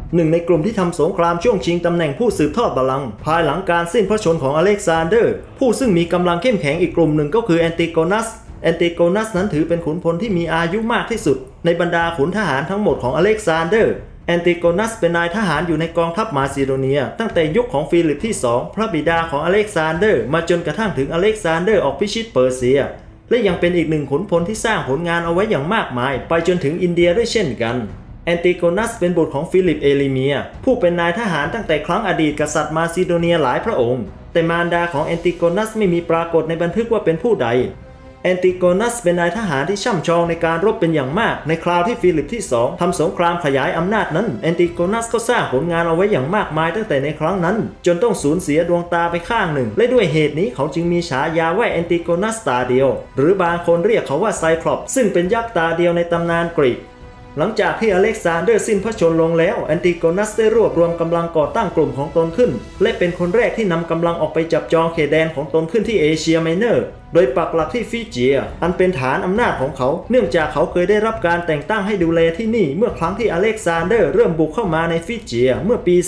หนึ่งในกลุ่มที่ทำสงครามช่วงชิงตำแหน่งผู้สืบทอดบัลลังก์ภายหลังการสิ้นพระชนม์ของอเล็กซานเดอร์ผู้ซึ่งมีกำลังเข้มแข็งอีกกลุ่มหนึ่งก็คือแอนติโกนัสนั้นถือเป็นขุนพลที่มีอายุมากที่สุดในบรรดาขุนทหารทั้งหมดของอเล็กซานเดอร์แอนติโกนัสเป็นนายทหารอยู่ในกองทัพมาซิโดเนียตั้งแต่ยุคของฟิลิปที่2พระบิดาของอเล็กซานเดอร์มาจนกระทั่งถึงอเล็กซานเดอร์ออกพิชิตเปอร์เซียและยังเป็นอีกหนึ่งขุนพลที่สร้างผลงานเอาไว้อย่างมากมายไปจนถึงอินเดียด้วยเช่นกันแอนติโกนัสเป็นบุตรของฟิลิปเอลิเมียผู้เป็นนายทหารตั้งแต่ครั้งอดีตกษัตริย์มาซิโดเนียหลายพระองค์แต่มารดาของแอนติโกนัสไม่มีปรากฏในบันทึกว่าเป็นผู้ใดแอนติโกนัสเป็นนายทหารที่ช่ำชองในการรบเป็นอย่างมากในคราวที่ฟิลิปที่2ทำสงครามขยายอำนาจนั้นแอนติโกนัสก็สร้างผลงานเอาไว้อย่างมากมายตั้งแต่ในครั้งนั้นจนต้องสูญเสียดวงตาไปข้างหนึ่งและด้วยเหตุนี้เขาจึงมีฉายาว่าแอนติโกนัสตาเดียวหรือบางคนเรียกเขาว่าไซคลอปซึ่งเป็นยักษ์ตาเดียวในตำนานกรีกหลังจากที่อเล็กซานเดอร์สิ้นพระชนม์ลงแล้วแอนติโกนัสได้รวบรวมกำลังก่อตั้งกลุ่มของตนขึ้นและเป็นคนแรกที่นำกำลังออกไปจับจองเขตแดนของตนขึ้นที่เอเชียไมเนอร์โดยปักหลักที่ฟิเจียอันเป็นฐานอำนาจของเขาเนื่องจากเขาเคยได้รับการแต่งตั้งให้ดูแลที่นี่เมื่อครั้งที่อเล็กซานเดอร์เริ่มบุกเข้ามาในฟิเจียเมื่อปี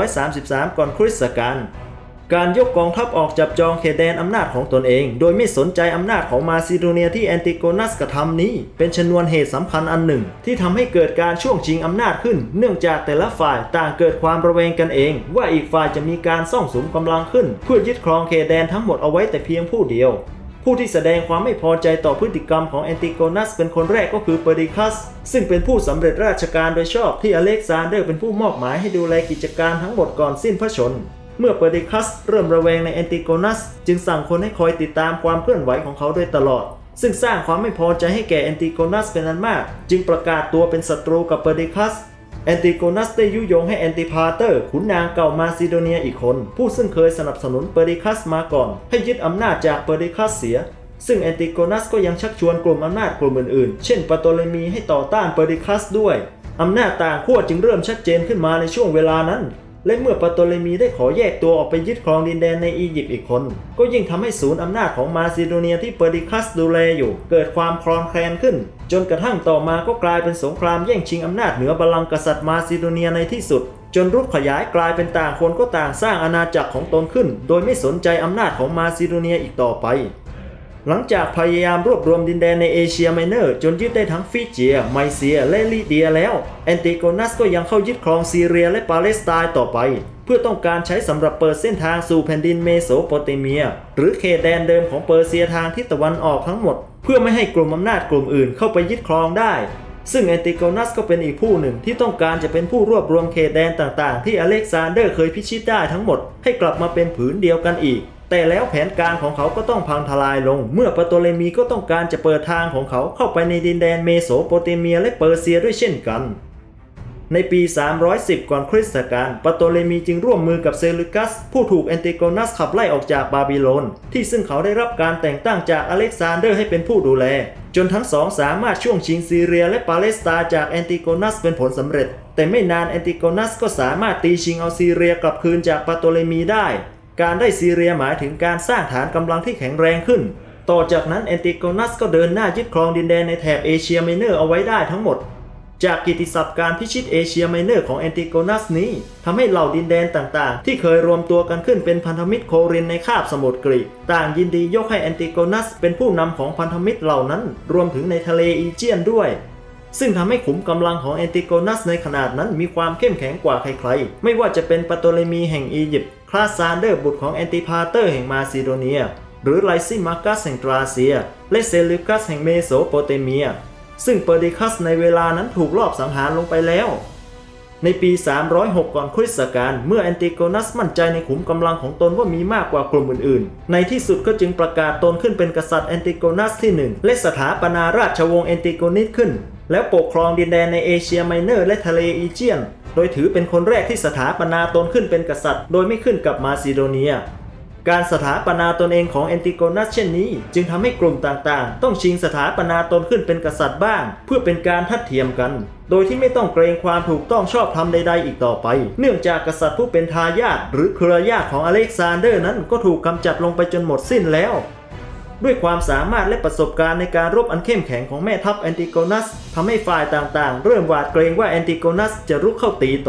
333ก่อนคริสต์กาลการยกกองทัพออกจับจองเขตแดนอำนาจของตนเองโดยไม่สนใจอำนาจของมาซิโดเนียที่แอนติโกนัสกระทำนี้เป็นชนวนเหตุสำคัญอันหนึ่งที่ทำให้เกิดการช่วงชิงอำนาจขึ้นเนื่องจากแต่ละฝ่ายต่างเกิดความระแวงกันเองว่าอีกฝ่ายจะมีการซ่องสุมกำลังขึ้นเพื่อยึดครองเขตแดนทั้งหมดเอาไว้แต่เพียงผู้เดียวผู้ที่แสดงความไม่พอใจต่อพฤติกรรมของแอนติโกนัสเป็นคนแรกก็คือเปอร์ดิคัสซึ่งเป็นผู้สำเร็จราชการโดยชอบที่อเล็กซานเดอร์เป็นผู้มอบหมายให้ดูแลกิจการทั้งหมดก่อนสิ้นพระชนม์เมื่อเปอร์ดิคัสเริ่มระแวงในแอนติโกนัสจึงสั่งคนให้คอยติดตามความเคลื่อนไหวของเขาโดยตลอดซึ่งสร้างความไม่พอใจให้แก่แอนติโกนัสเป็นอันมากจึงประกาศตัวเป็นศัตรูกับเปอร์ดิคัสแอนติโกนัสได้ยุยงให้แอนติพาเตอร์ขุนนางเก่ามาซิโดเนียอีกคนผู้ซึ่งเคยสนับสนุนเปอร์ดิคัสมาก่อนให้ยึดอำนาจจากเปอร์ดิคัสเสียซึ่งแอนติโกนัสก็ยังชักชวนกลุ่มอำนาจกลุ่มอื่นๆเช่นปาโตเลมีให้ต่อต้านเปอร์ดิคัสด้วยอำนาจต่างขั้วจึงเริ่มชัดเจนขึ้นมาในช่วงเวลานั้นและเมื่อปาโตเลมีได้ขอแยกตัวออกไปยึดครองดินแดนในอียิปต์อีกคนก็ยิ่งทำให้ศูนย์อำนาจของมาซิโดเนียที่เปอร์ดิคัสดูแลอยู่เกิดความคลอนแคลนขึ้นจนกระทั่งต่อมาก็กลายเป็นสงครามแย่งชิงอำนาจเหนือบัลลังก์กษัตริย์มาซิโดเนียในที่สุดจนรุกขยายกลายเป็นต่างคนก็ต่างสร้างอาณาจักรของตนขึ้นโดยไม่สนใจอำนาจของมาซิโดเนียอีกต่อไปหลังจากพยายามรวบรวมดินแดนในเอเชียไมเนอร์จนยึดได้ทั้งฟิเจียไมเซียและลิเดียแล้วแอนติโกนัสก็ยังเข้ายึดครองซีเรียและปาเลสไตน์ต่อไปเพื่อต้องการใช้สำหรับเปิดเส้นทางสู่แผ่นดินเมโสโปเตเมียหรือเขตแดนเดิมของเปอร์เซียทางทิศตะวันออกทั้งหมดเพื่อไม่ให้กลุ่มอำนาจกลุ่มอื่นเข้าไปยึดครองได้ซึ่งแอนติโกนัสก็เป็นอีกผู้หนึ่งที่ต้องการจะเป็นผู้รวบรวมเขตแดนต่างๆที่อเล็กซานเดอร์เคยพิชิตได้ทั้งหมดให้กลับมาเป็นผืนเดียวกันอีกแต่แล้วแผนการของเขาก็ต้องพังทลายลงเมื่อปาโตเลมีก็ต้องการจะเปิดทางของเขาเข้าไปในดินแดนเมโสโปเตเมียและเปอร์เซียด้วยเช่นกันในปี310ก่อนคริสตกาลปาโตเลมีจึงร่วมมือกับเซลูกัสผู้ถูกแอนติโกนัสขับไล่ออกจากบาบิโลนที่ซึ่งเขาได้รับการแต่งตั้งจากอเล็กซานเดอร์ให้เป็นผู้ดูแลจนทั้งสองสามารถช่วงชิงซีเรียและปาเลสไตน์จากแอนติโกนัสเป็นผลสำเร็จแต่ไม่นานแอนติโกนัสก็สามารถตีชิงเอาซีเรียกลับคืนจากปาโตเลมีได้การได้ซีเรียหมายถึงการสร้างฐานกำลังที่แข็งแรงขึ้นต่อจากนั้นแอนติโกนัสก็เดินหน้ายึดครองดินแดนในแถบเอเชียไมเนอร์เอาไว้ได้ทั้งหมดจากกิตติศัพท์การพิชิตเอเชียไมเนอร์ของแอนติโกนัสนี้ทำให้เหล่าดินแดนต่างๆที่เคยรวมตัวกันขึ้นเป็นพันธมิตรโครินในคาบสมุทรกรีกต่างยินดียกให้แอนติโกนัสเป็นผู้นำของพันธมิตรเหล่านั้นรวมถึงในทะเลอีเจียนด้วยซึ่งทำให้ขุมกำลังของแอนติโกนัสในขนาดนั้นมีความเข้มแข็งกว่าใครๆไม่ว่าจะเป็นปาโตเลมีแห่งอียิปต์คลาซานเดอร์บุตรของแอนติพาเตอร์แห่งมาซิโดเนียหรือไลซิมากัสแห่งทราเซียและเซลูกัสแห่งเมโสโปเตเมียซึ่งเปอร์ดิคัสในเวลานั้นถูกลอบสังหารลงไปแล้วในปี306ก่อนคริสตกาลเมื่อแอนติโกนัสมั่นใจในขุมกำลังของตนว่ามีมากกว่ากลุ่มอื่นๆในที่สุดก็จึงประกาศตนขึ้นเป็นกษัตริย์แอนติโกนัสที่1และสถาปนาราชวงศ์แอนติโกนิสขึ้นแล้วปกครองดินแดนในเอเชียไมเนอร์และทะเลอีเจียนโดยถือเป็นคนแรกที่สถาปนาตนขึ้นเป็นกษัตริย์โดยไม่ขึ้นกับมาซิโดเนียการสถาปนาตนเองของแอนติโกนัสเช่นนี้จึงทำให้กลุ่มต่างๆต้องชิงสถาปนาตนขึ้นเป็นกษัตริย์บ้างเพื่อเป็นการทัดเทียมกันโดยที่ไม่ต้องเกรงความถูกต้องชอบธรรมใดๆอีกต่อไปเนื่องจากกษัตริย์ผู้เป็นทายาทหรือเครือญาติของอเล็กซานเดอร์นั้นก็ถูกกำจัดลงไปจนหมดสิ้นแล้วด้วยความสามารถและประสบการณ์ในการรบอันเข้มแข็งของแม่ทัพแอนติโกนัสทำให้ฝ่ายต่างๆเริ่มหวาดเกรงว่าแอนติโกนัสจะรุกเข้าตีตน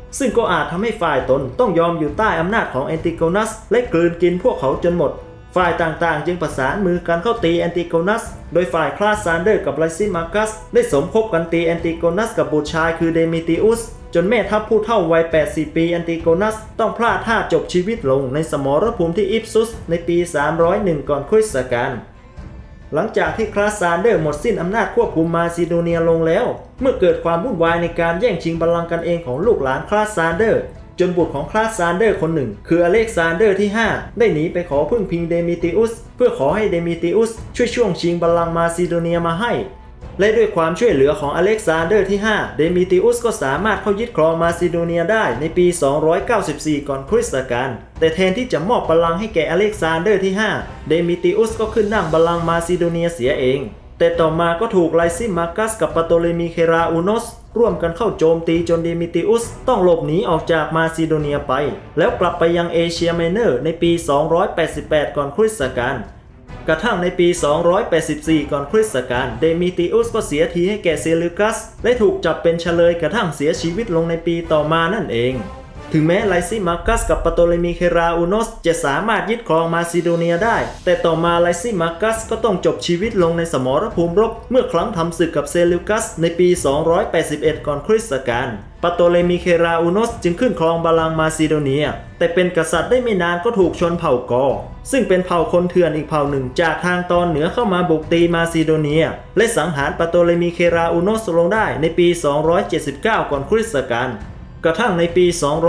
ซึ่งก็อาจทำให้ฝ่ายตนต้องยอมอยู่ใต้อำนาจของแอนติโกนัสและกลืนกินพวกเขาจนหมดฝ่ายต่างๆจึงประสานมือกันเข้าตีแอนติโกนัสโดยฝ่ายคลาสซานเดอร์กับไลซิมาคัสได้สมคบกันตีแอนติโกนัสกับบุตรชายคือเดมิติอุสจนแม่ทัพผู้เฒ่าวัย80 ปีแอนติโกนัสต้องพลาดท่าจบชีวิตลงในสมรภูมิที่อิฟซุสในปี 301 ก่อนคริสตกาลหลังจากที่คลาสซานเดอร์หมดสิ้นอำนาจควบคุมมาซิโดเนียลงแล้วเมื่อเกิดความวุ่นวายในการแย่งชิงบัลลังก์กันเองของลูกหลานคลาสซานเดอร์จนบุตรของคลาสซานเดอร์คนหนึ่งคืออเล็กซานเดอร์ที่ 5ได้หนีไปขอพึ่งพิงเดมิติอุสเพื่อขอให้เดมิติอุสช่วงชิงบัลลังก์มาซิโดเนียมาให้และด้วยความช่วยเหลือของอเล็กซานเดอร์ที่ 5เดมิติอุสก็สามารถเข้ายึดครองมาซิโดเนียได้ในปี 294 ก่อนคริสตกาลแต่แทนที่จะมอบบัลลังก์ให้แก่อเล็กซานเดอร์ที่ 5เดมิติอุสก็ขึ้นนั่งบัลลังก์มาซิโดเนียเสียเองแต่ต่อมาก็ถูกไลซิมาคัสกับปาโตเลมีเคราอูโนสร่วมกันเข้าโจมตีจนเดมิติอุสต้องหลบหนีออกจากมาซิโดเนียไปแล้วกลับไปยังเอเชียไมเนอร์ในปี 288 ก่อนคริสตกาลกระทั่งในปี 284 ก่อนคริสตกาลเดมิติอุสก็เสียทีให้แก่เซลูคัสและถูกจับเป็นเฉลยกระทั่งเสียชีวิตลงในปีต่อมานั่นเองถึงแม้ไลซิมาคัสกับปาโตเลมีเคราอูโนสจะสามารถยึดครองมาซิโดเนียได้แต่ต่อมาไลซิมาคัสก็ต้องจบชีวิตลงในสมรภูมิรบเมื่อครั้งทำศึกกับเซลูคัสในปี 281 ก่อนคริสตกาลปาโตเลมีเคราอูโนสจึงขึ้นครองบัลลังก์มาซิโดเนียแต่เป็นกษัตริย์ได้ไม่นานก็ถูกชนเผ่ากอซึ่งเป็นเผ่าคนเถื่อนอีกเผ่าหนึ่งจากทางตอนเหนือเข้ามาบุกตีมาซิโดเนียและสังหารปาโตเลมีเคราอูโนสลงได้ในปี 279 ก่อนคริสตกาลกระทั่งในปี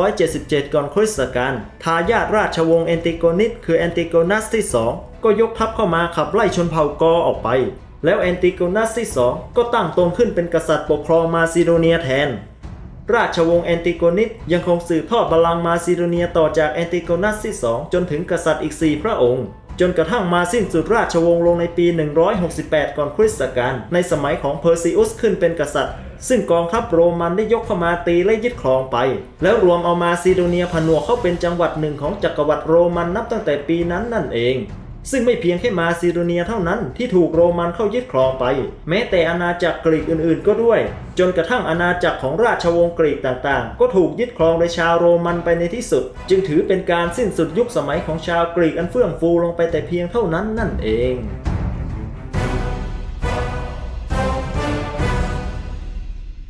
277 ก่อนคริสตกาลทายาทราชวงศ์แอนติโกนิสคือแอนติโกนัสที่ 2ก็ยกทัพเข้ามาขับไล่ชนเผ่ากอออกไปแล้วแอนติโกนัสที่ 2ก็ตั้งตนขึ้นเป็นกษัตริย์ปกครองมาซิโดเนียแทนราชวงศ์แอนติโกนิสยังคงสืบทอดบัลลังก์มาซิโดเนียต่อจากแอนติโกนัสที่ 2จนถึงกษัตริย์อีก 4 พระองค์จนกระทั่งมาสิ้นสุดราชวงศ์ลงในปี 168 ก่อนคริสตกาลในสมัยของเพอร์ซิอุสขึ้นเป็นกษัตริย์ซึ่งกองทัพโรมันได้ยกเข้ามาตีและยึดครองไปแล้วรวมเอามาซิโดเนียผนวกเข้าเป็นจังหวัดหนึ่งของจักรวรรดิโรมันนับตั้งแต่ปีนั้นนั่นเองซึ่งไม่เพียงแค่มาซิโดเนียเท่านั้นที่ถูกโรมันเข้ายึดครองไปแม้แต่อาณาจักรกรีกอื่นๆก็ด้วยจนกระทั่งอาณาจักรของราชวงศ์กรีกต่างๆก็ถูกยึดครองโดยชาวโรมันไปในที่สุดจึงถือเป็นการสิ้นสุดยุคสมัยของชาวกรีกอันเฟื่องฟูลงไปแต่เพียงเท่านั้นนั่นเอง